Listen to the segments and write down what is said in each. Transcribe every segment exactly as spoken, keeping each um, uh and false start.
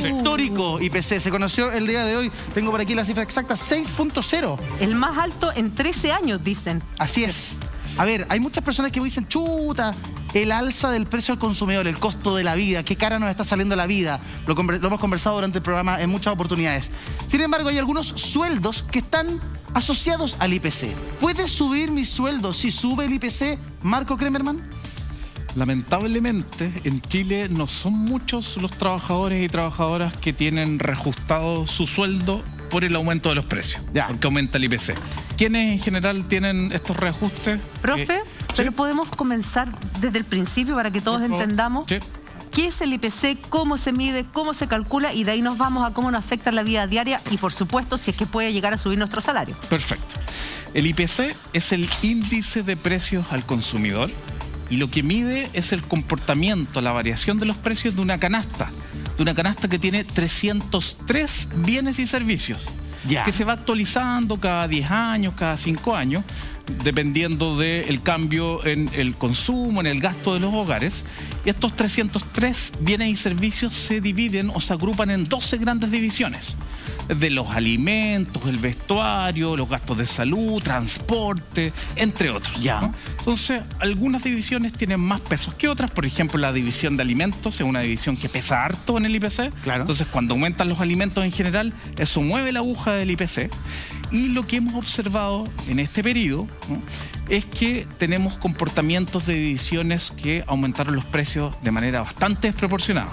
Histórico I P C. Se conoció el día de hoy. Tengo por aquí la cifra exacta, seis punto cero. El más alto en trece años, dicen. Así es. A ver, hay muchas personas que me dicen, chuta, el alza del precio al consumidor, el costo de la vida, qué cara nos está saliendo la vida. Lo, lo hemos conversado durante el programa en muchas oportunidades. Sin embargo, hay algunos sueldos que están asociados al I P C. ¿Puede subir mi sueldo si sube el I P C, Marco Kremerman? Lamentablemente, en Chile no son muchos los trabajadores y trabajadoras que tienen reajustado su sueldo por el aumento de los precios, ya. Porque aumenta el I P C. ¿Quiénes en general tienen estos reajustes? Profe, eh, pero ¿sí? podemos comenzar desde el principio para que todos entendamos. Sí. ¿Qué es el I P C? ¿Cómo se mide? ¿Cómo se calcula? Y de ahí nos vamos a cómo nos afecta la vida diaria y, por supuesto, si es que puede llegar a subir nuestro salario. Perfecto. El I P C es el índice de precios al consumidor y lo que mide es el comportamiento, la variación de los precios de una canasta. De una canasta que tiene trescientos tres bienes y servicios. Ya. Que se va actualizando cada diez años, cada cinco años, dependiendo del cambio en el consumo, en el gasto de los hogares. Y estos trescientos tres bienes y servicios se dividen o se agrupan en doce grandes divisiones. De los alimentos, el vestuario, los gastos de salud, transporte, entre otros. Ya. ¿no? Entonces, algunas divisiones tienen más pesos que otras. Por ejemplo, la división de alimentos es una división que pesa harto en el I P C. Claro. Entonces, cuando aumentan los alimentos en general, eso mueve la aguja del I P C. Y lo que hemos observado en este periodo, ¿no?, es que tenemos comportamientos de divisiones que aumentaron los precios de manera bastante desproporcionada.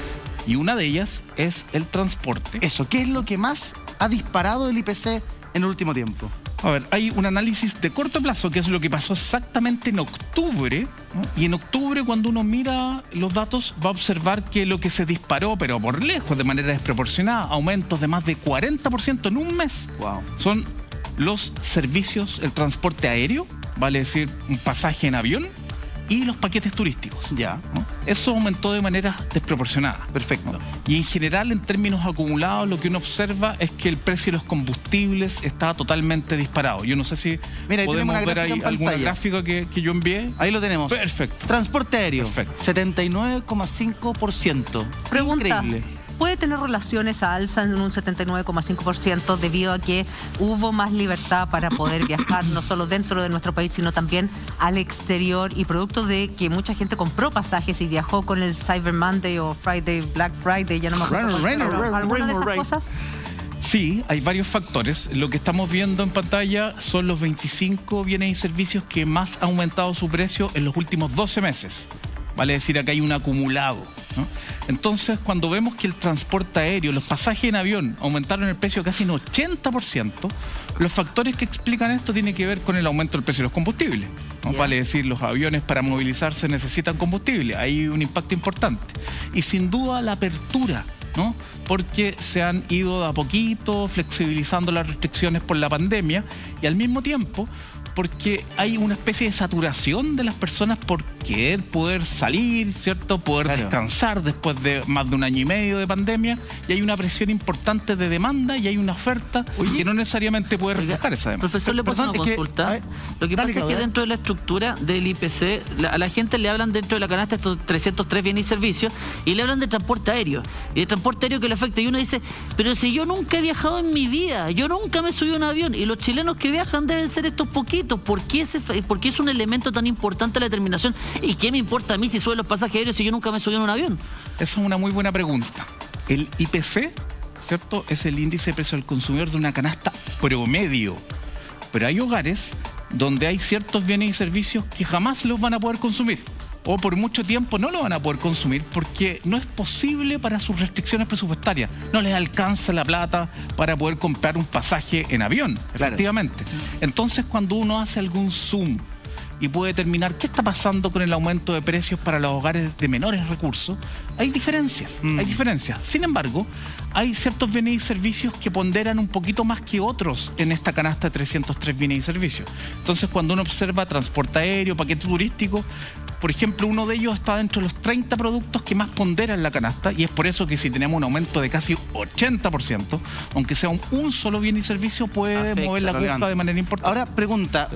Y una de ellas es el transporte. Eso, ¿qué es lo que más ha disparado el I P C en el último tiempo? A ver, hay un análisis de corto plazo, que es lo que pasó exactamente en octubre, ¿no? Y en octubre, cuando uno mira los datos, va a observar que lo que se disparó, pero por lejos, de manera desproporcionada, aumentos de más de cuarenta por ciento en un mes, wow, son los servicios, el transporte aéreo, vale decir, un pasaje en avión, y los paquetes turísticos. Ya. ¿no? Eso aumentó de manera desproporcionada. Perfecto. ¿no? Y en general, en términos acumulados, lo que uno observa es que el precio de los combustibles está totalmente disparado. Yo no sé si Mira, ahí podemos ver ahí alguna pantalla. gráfica que, que yo envié. Ahí lo tenemos. Perfecto. Transporte aéreo. Perfecto. setenta y nueve coma cinco por ciento. Pregunta. Increíble. ¿Puede tener relaciones a alza en un setenta y nueve coma cinco por ciento debido a que hubo más libertad para poder viajar no solo dentro de nuestro país, sino también al exterior, y producto de que mucha gente compró pasajes y viajó con el Cyber Monday o Friday, Black Friday, ya no me acuerdo? ¿Alguna de esas cosas? Sí, hay varios factores. Lo que estamos viendo en pantalla son los veinticinco bienes y servicios que más han aumentado su precio en los últimos doce meses. Vale decir, acá hay un acumulado, ¿no? Entonces, cuando vemos que el transporte aéreo, los pasajes en avión aumentaron el precio casi en ochenta por ciento, los factores que explican esto tienen que ver con el aumento del precio de los combustibles, ¿no? Yeah. Vale decir, los aviones para movilizarse necesitan combustible, hay un impacto importante. Y sin duda la apertura, ¿no? Porque se han ido de a poquito flexibilizando las restricciones por la pandemia, y al mismo tiempo porque hay una especie de saturación de las personas por querer poder salir, ¿cierto? Poder claro. descansar después de más de un año y medio de pandemia, y hay una presión importante de demanda y hay una oferta Oye, que no necesariamente puede reflejar esa demanda. Profesor, ¿le puedo hacer una consulta? Que, Lo que dale, pasa es que dentro de la estructura del I P C, la, a la gente le hablan dentro de la canasta estos trescientos tres bienes y servicios, y le hablan de transporte aéreo, y de transporte aéreo que le afecta, y uno dice, pero si yo nunca he viajado en mi vida, yo nunca me he subido a un avión, y los chilenos que viajan deben ser estos poquitos. ¿Por qué, ese, ¿Por qué es un elemento tan importante la determinación? ¿Y qué me importa a mí si suben los pasajes aéreos si yo nunca me subí en un avión? Esa es una muy buena pregunta. El I P C, ¿cierto?, es el índice de precio del consumidor de una canasta promedio. Pero hay hogares donde hay ciertos bienes y servicios que jamás los van a poder consumir, o por mucho tiempo no lo van a poder consumir porque no es posible para sus restricciones presupuestarias. No les alcanza la plata para poder comprar un pasaje en avión, claro. efectivamente. Entonces, cuando uno hace algún zoom y puede determinar qué está pasando con el aumento de precios para los hogares de menores recursos, hay diferencias, mm. hay diferencias. Sin embargo, hay ciertos bienes y servicios que ponderan un poquito más que otros en esta canasta de trescientos tres bienes y servicios. Entonces, cuando uno observa transporte aéreo, paquete turístico, por ejemplo, uno de ellos está dentro de los treinta productos que más ponderan la canasta, y es por eso que si tenemos un aumento de casi ochenta por ciento, aunque sea un, un solo bien y servicio, puede Afecta, mover la cuesta de manera importante. Ahora, pregunta,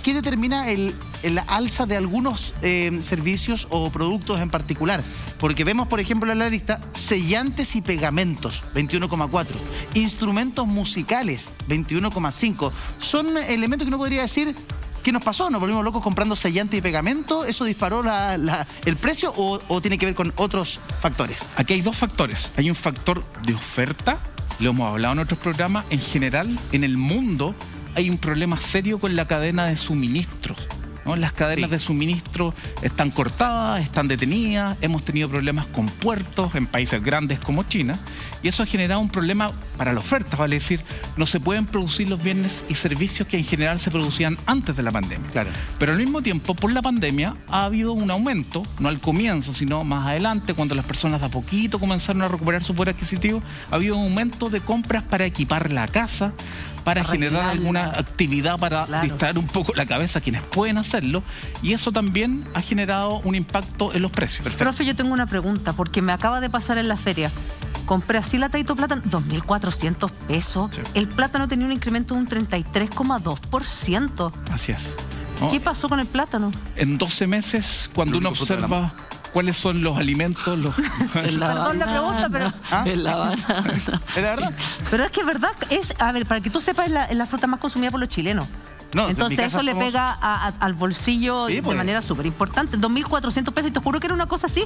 ¿qué determina el, el alza de algunos eh, servicios o productos en particular? Porque vemos, por ejemplo, en la lista, sellantes y pegamentos, veintiuno coma cuatro. Instrumentos musicales, veintiuno coma cinco. Son elementos que uno podría decir... ¿Qué nos pasó? ¿Nos volvimos locos comprando sellante y pegamento? ¿Eso disparó la, la, el precio o, o tiene que ver con otros factores? Aquí hay dos factores. Hay un factor de oferta, lo hemos hablado en otros programas. En general, en el mundo hay un problema serio con la cadena de suministros, ¿no? Las cadenas sí. de suministro están cortadas, están detenidas, hemos tenido problemas con puertos en países grandes como China, y eso ha generado un problema para la oferta, vale decir, no se pueden producir los bienes y servicios que en general se producían antes de la pandemia. Claro. Pero al mismo tiempo, por la pandemia, ha habido un aumento, no al comienzo, sino más adelante, cuando las personas de a poquito comenzaron a recuperar su poder adquisitivo, ha habido un aumento de compras para equipar la casa, para generar alguna actividad para claro. distraer un poco la cabeza a quienes pueden hacerlo, y eso también ha generado un impacto en los precios. Perfecto. Profe, yo tengo una pregunta, porque me acaba de pasar en la feria. Compré así la taito plátano, dos mil cuatrocientos pesos. Sí. El plátano tenía un incremento de un treinta y tres coma dos por ciento. Así es. ¿No? ¿Qué pasó con el plátano? En doce meses, cuando uno observa... ¿Cuáles son los alimentos? Los... la Perdón la pregunta, pero... ¿Ah? En La Habana. ¿Es verdad? Pero es que es verdad, es, a ver, para que tú sepas, es la, es la fruta más consumida por los chilenos. No, entonces eso somos... le pega a, a, al bolsillo sí, de pues. manera súper importante. dos mil cuatrocientos pesos, y te juro que era una cosa así.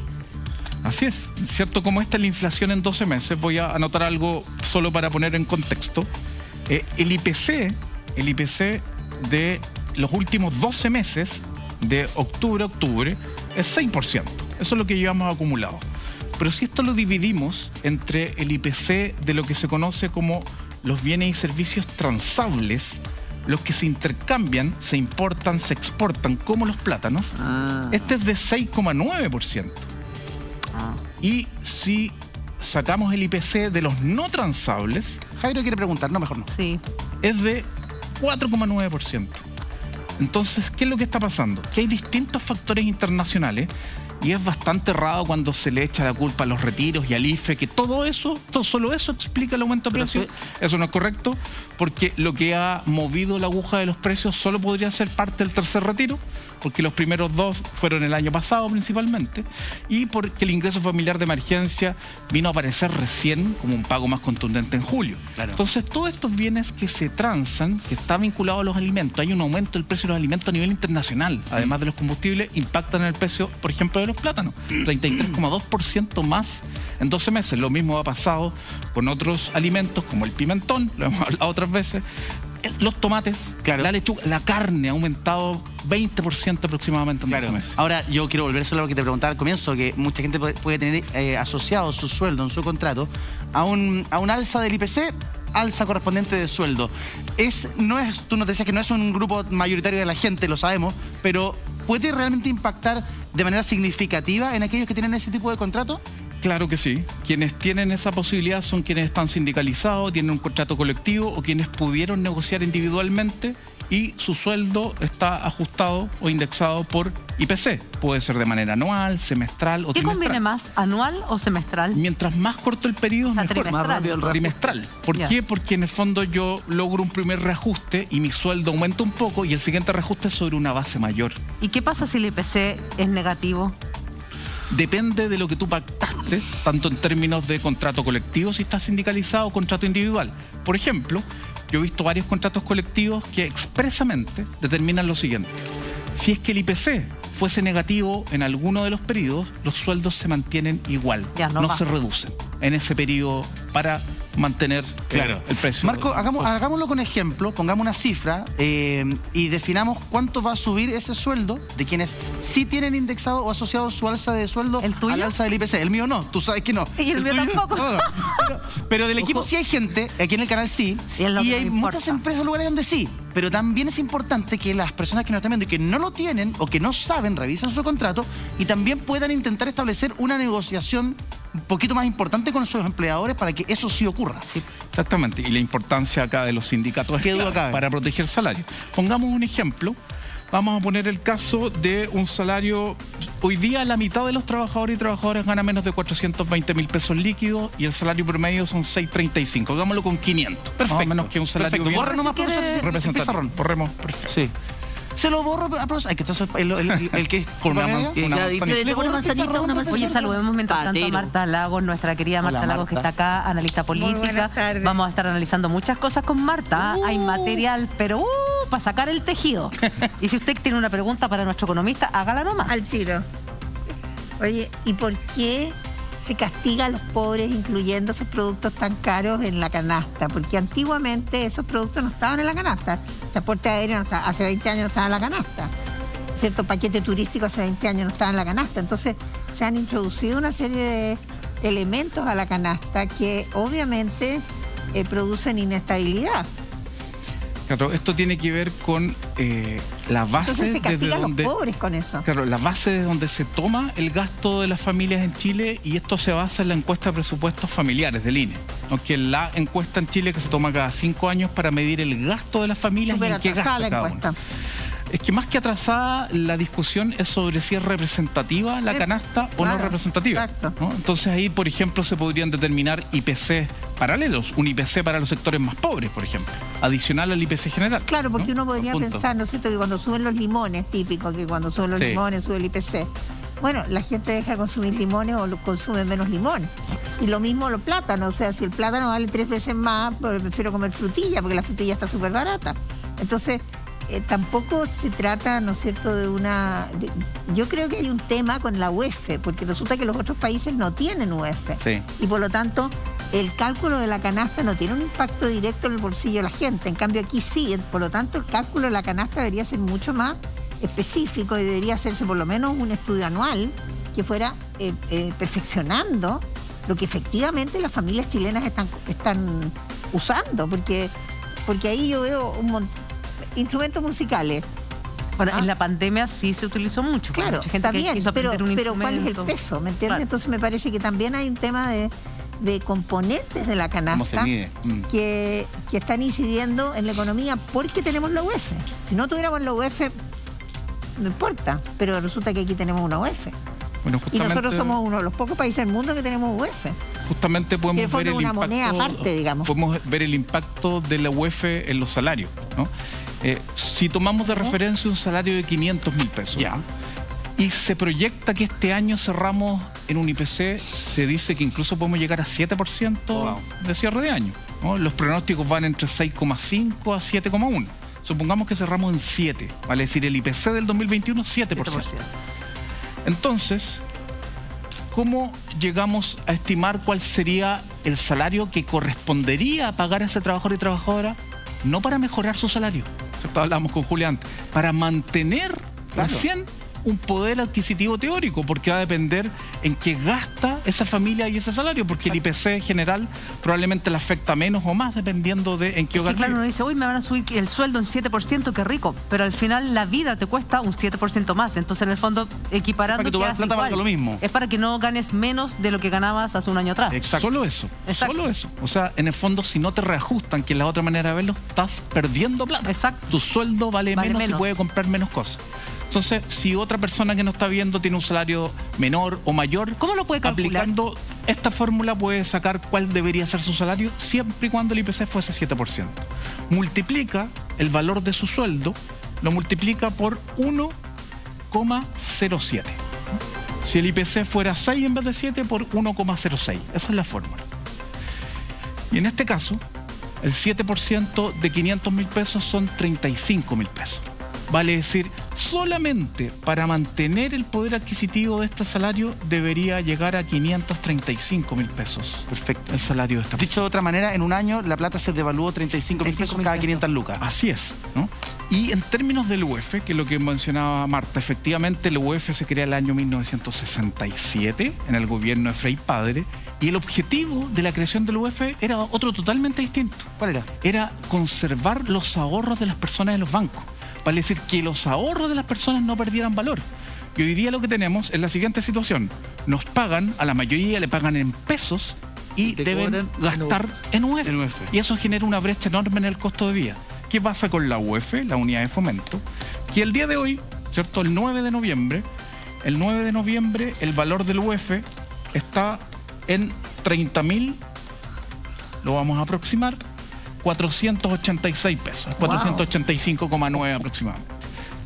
Así es, cierto, como esta es la inflación en doce meses, voy a anotar algo solo para poner en contexto. Eh, el I P C, el I P C de los últimos doce meses, de octubre a octubre, es seis por ciento. Eso es lo que llevamos acumulado. Pero si esto lo dividimos entre el I P C de lo que se conoce como los bienes y servicios transables, los que se intercambian, se importan, se exportan, como los plátanos, ah. este es de seis coma nueve por ciento. Ah. Y si sacamos el I P C de los no transables... Jairo quiere preguntar, no, mejor no. Sí. Es de cuatro coma nueve por ciento. Entonces, ¿qué es lo que está pasando? Que hay distintos factores internacionales y es bastante errado cuando se le echa la culpa a los retiros y al I F E, que todo eso, todo, solo eso explica el aumento de precios. Eso no es correcto, porque lo que ha movido la aguja de los precios solo podría ser parte del tercer retiro, porque los primeros dos fueron el año pasado principalmente, y porque el ingreso familiar de emergencia vino a aparecer recién como un pago más contundente en julio. Claro. Entonces, todos estos bienes que se transan, que está vinculado a los alimentos, hay un aumento del precio de los alimentos a nivel internacional, además de los combustibles, impactan en el precio, por ejemplo, de los plátanos, treinta y tres coma dos por ciento más en doce meses. Lo mismo ha pasado con otros alimentos como el pimentón, lo hemos hablado otras veces, los tomates, claro. la lechuga, la carne ha aumentado veinte por ciento aproximadamente en claro. doce meses. Ahora, yo quiero volver solo a lo que te preguntaba al comienzo, que mucha gente puede tener eh, asociado su sueldo en su contrato a un, a un alza del I P C, alza correspondiente de sueldo. Es, no es, tú nos decías que no es un grupo mayoritario de la gente, lo sabemos, pero ¿puede realmente impactar de manera significativa en aquellos que tienen ese tipo de contrato? Claro que sí. Quienes tienen esa posibilidad son quienes están sindicalizados, tienen un contrato colectivo o quienes pudieron negociar individualmente y su sueldo está ajustado o indexado por I P C. Puede ser de manera anual, semestral o ¿Qué trimestral. conviene más, anual o semestral? Mientras más corto el periodo, mejor. Trimestral. Más rápido el trimestral. ¿Por yeah. qué? Porque en el fondo yo logro un primer reajuste y mi sueldo aumenta un poco y el siguiente reajuste es sobre una base mayor. ¿Y qué pasa si el I P C es negativo? Depende de lo que tú pactaste, tanto en términos de contrato colectivo, si estás sindicalizado, o contrato individual. Por ejemplo, yo he visto varios contratos colectivos que expresamente determinan lo siguiente. Si es que el I P C fuese negativo en alguno de los periodos, los sueldos se mantienen igual, ya, no, no va. se reducen en ese periodo para mantener claro. el, el precio. Marco, hagamos, hagámoslo con ejemplo, pongamos una cifra eh, y definamos cuánto va a subir ese sueldo de quienes sí tienen indexado o asociado su alza de sueldo ¿El tuyo? al alza del I P C. El mío no, tú sabes que no. Y el, el mío tuyo, tampoco. No, no. Pero, pero del equipo sí hay gente, aquí en el canal sí, y, y hay muchas empresas o lugares donde sí. Pero también es importante que las personas que nos están viendo y que no lo tienen o que no saben, revisen su contrato y también puedan intentar establecer una negociación un poquito más importante con sus empleadores para que eso sí ocurra. Sí. Exactamente, y la importancia acá de los sindicatos es clave para proteger salarios. Pongamos un ejemplo, vamos a poner el caso de un salario, hoy día la mitad de los trabajadores y trabajadoras gana menos de cuatrocientos veinte mil pesos líquidos y el salario promedio son seiscientos treinta y cinco, hagámoslo con quinientos. Perfecto. Más o menos que un salario perfecto. Borra nomás por representante. Borremos, perfecto. Sí. Se lo borro, pero hay que estar el, el, el, el que es con una, una, una, y te una manzanita, una manzanita. Oye, saludemos mientras tanto a Marta Lagos, nuestra querida Marta Hola, Lagos, Marta. que está acá, analista política. Vamos a estar analizando muchas cosas con Marta. Uh. Hay material, pero uh, para sacar el tejido. Y si usted tiene una pregunta para nuestro economista, hágala nomás. Al tiro. Oye, ¿y por qué se castiga a los pobres incluyendo esos productos tan caros en la canasta? Porque antiguamente esos productos no estaban en la canasta. El transporte aéreo no estaba, hace veinte años no estaba en la canasta. Cierto paquete turístico hace veinte años no estaba en la canasta. Entonces se han introducido una serie de elementos a la canasta que obviamente eh, producen inestabilidad. Claro, esto tiene que ver con eh, la base. Entonces se castiga desde donde, a los pobres con eso. Claro, la base de donde se toma el gasto de las familias en Chile, y esto se basa en la encuesta de presupuestos familiares del I N E, ¿no? Que es la encuesta en Chile que se toma cada cinco años para medir el gasto de las familias y en qué gasta la cada encuesta. uno. Es que más que atrasada, la discusión es sobre si es representativa la canasta o claro, no representativa, exacto. ¿no? Entonces ahí, por ejemplo, se podrían determinar I P C paralelos, un I P C para los sectores más pobres, por ejemplo, adicional al I P C general. Claro, porque ¿no? uno podría pensar, ¿no es cierto?, que cuando suben los limones, típico, que cuando suben los sí. limones sube el I P C. Bueno, la gente deja de consumir limones o lo consume menos limón. Y lo mismo los plátanos, o sea, si el plátano vale tres veces más, pues prefiero comer frutilla, porque la frutilla está súper barata. Entonces, Eh, tampoco se trata, ¿no es cierto?, de una... De, yo creo que hay un tema con la U E F, porque resulta que los otros países no tienen U E F. Sí. Y por lo tanto, el cálculo de la canasta no tiene un impacto directo en el bolsillo de la gente. En cambio, aquí sí. Por lo tanto, el cálculo de la canasta debería ser mucho más específico y debería hacerse por lo menos un estudio anual que fuera eh, eh, perfeccionando lo que efectivamente las familias chilenas están, están usando. Porque, porque ahí yo veo un montón... Instrumentos musicales. Bueno, ¿Ah? en la pandemia sí se utilizó mucho. Claro, mucha gente está bien, quiso pero, un pero ¿cuál es el peso? ¿Me entiendes? Claro. Entonces me parece que también hay un tema de, de componentes de la canasta mm. que, que están incidiendo en la economía porque tenemos la U E F. Si no tuviéramos la U E F, no importa, pero resulta que aquí tenemos una U E F. Bueno, y nosotros somos uno de los pocos países del mundo que tenemos U E F. Justamente podemos ver el una impacto, moneda aparte, digamos. Podemos ver el impacto de la U E F en los salarios, ¿no? Eh, si tomamos de ¿Eh? referencia un salario de quinientos mil pesos, ya. y se proyecta que este año cerramos en un I P C, se dice que incluso podemos llegar a siete por ciento wow. de cierre de año, ¿no? Los pronósticos van entre seis coma cinco a siete coma uno. Supongamos que cerramos en siete, vale decir, el I P C del dos mil veintiuno, siete por ciento. Entonces, ¿cómo llegamos a estimar cuál sería el salario que correspondería a pagar a ese trabajador y trabajadora? No para mejorar su salario, ¿cierto? Hablamos con Julián, para mantener claro. recién un poder adquisitivo teórico, porque va a depender en qué gasta esa familia y ese salario, porque Exacto. el I P C general probablemente le afecta menos o más dependiendo de en qué hogar. Y claro, uno dice, uy, me van a subir el sueldo en siete por ciento, qué rico, pero al final la vida te cuesta un siete por ciento más, entonces en el fondo equiparando es para que tu plata valga lo mismo. Es para que no ganes menos de lo que ganabas hace un año atrás. Exacto. Solo eso, Exacto. solo eso. O sea, en el fondo, si no te reajustan, que es la otra manera de verlo, estás perdiendo plata. Exacto. Tu sueldo vale, vale menos, menos y puede comprar menos cosas. Entonces, si otra persona que nos está viendo tiene un salario menor o mayor, ¿cómo lo puede calcular? Aplicando esta fórmula puede sacar cuál debería ser su salario siempre y cuando el I P C fuese siete por ciento. Multiplica el valor de su sueldo, lo multiplica por uno coma cero siete. Si el I P C fuera seis en vez de siete, por uno coma cero seis. Esa es la fórmula. Y en este caso, el siete por ciento de quinientos mil pesos son treinta y cinco mil pesos. Vale decir, solamente para mantener el poder adquisitivo de este salario debería llegar a quinientos treinta y cinco mil pesos. Perfecto. El salario de esta persona. Dicho de otra manera, en un año la plata se devaluó treinta y cinco mil pesos cada quinientas lucas. Así es, ¿no? Y en términos del U E F, que es lo que mencionaba Marta, efectivamente el U E F se crea el año mil novecientos sesenta y siete en el gobierno de Frei Padre, y el objetivo de la creación del U E F era otro totalmente distinto. ¿Cuál era? Era conservar los ahorros de las personas en los bancos. Vale decir que los ahorros de las personas no perdieran valor. Y hoy día lo que tenemos es la siguiente situación. Nos pagan, a la mayoría le pagan en pesos y deben gastar en U E F. En U E F. Y eso genera una brecha enorme en el costo de vida. ¿Qué pasa con la U E F, la unidad de fomento? Que el día de hoy, ¿cierto? El nueve de noviembre, el nueve de noviembre el valor del U E F está en treinta mil, lo vamos a aproximar, cuatrocientos ochenta y seis pesos, wow. cuatrocientos ochenta y cinco coma nueve aproximadamente.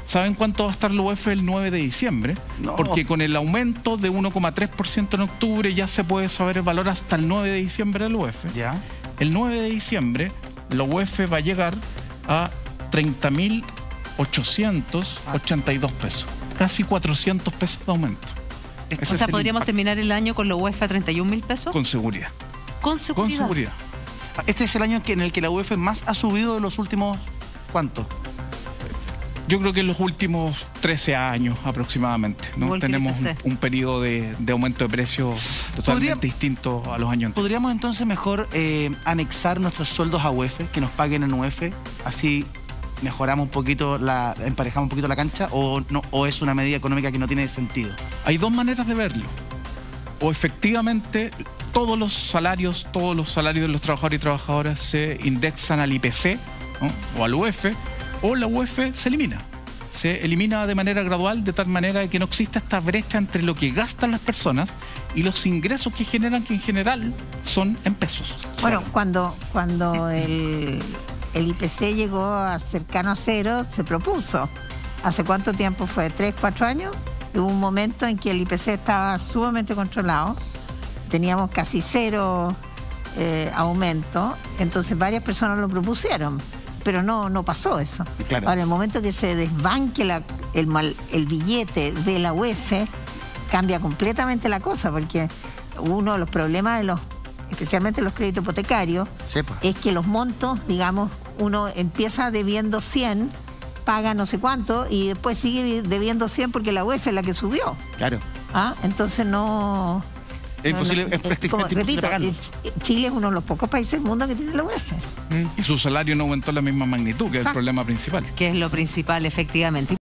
¿Saben cuánto va a estar la U E F el nueve de diciembre? No. Porque con el aumento de uno coma tres por ciento en octubre ya se puede saber el valor hasta el nueve de diciembre de la U E F. Ya. El nueve de diciembre la U E F va a llegar a treinta mil ochocientos ochenta y dos pesos. Casi cuatrocientos pesos de aumento. Ese O sea, es el podríamos impacto. terminar el año con la U E F a treinta y un mil pesos. Con seguridad. Con Con seguridad. seguridad. Este es el año en que- en el que la U E F más ha subido de los últimos... ¿Cuánto? Yo creo que en los últimos trece años aproximadamente, ¿no? Igual que el Tenemos I P C. un, un periodo de, de aumento de precios totalmente Podría- distinto a los años anteriores. ¿Podríamos entonces mejor eh, anexar nuestros sueldos a U E F, que nos paguen en U E F? Así mejoramos un poquito, la, emparejamos un poquito la cancha, o, no, o es una medida económica que no tiene sentido. Hay dos maneras de verlo. O efectivamente todos los salarios, todos los salarios de los trabajadores y trabajadoras se indexan al I P C, ¿no? O al U E F, o la U E F se elimina. Se elimina de manera gradual, de tal manera que no exista esta brecha entre lo que gastan las personas y los ingresos que generan, que en general son en pesos. Bueno, cuando, cuando el, el I P C llegó a cercano a cero, se propuso. ¿Hace cuánto tiempo fue? ¿Tres, cuatro años? Hubo un momento en que el I P C estaba sumamente controlado. Teníamos casi cero eh, aumento. Entonces varias personas lo propusieron. Pero no, no pasó eso. Claro. Ahora, en el momento que se desbanque la- el, mal- el billete de la U E F, cambia completamente la cosa, porque uno de los problemas de los, especialmente los créditos hipotecarios, Sí, pues. es que los montos, digamos, uno empieza debiendo cien, paga no sé cuánto y después sigue debiendo cien porque la U E F es la que subió. Claro. ¿Ah? Entonces no... Es no- imposible, no- es prácticamente como, imposible repito, pagarlo. eh, Ch- Chile es uno de los pocos países del mundo que tiene la U E F. Y su salario no aumentó en la misma magnitud, que es el Exacto. problema principal. Que es lo principal, efectivamente.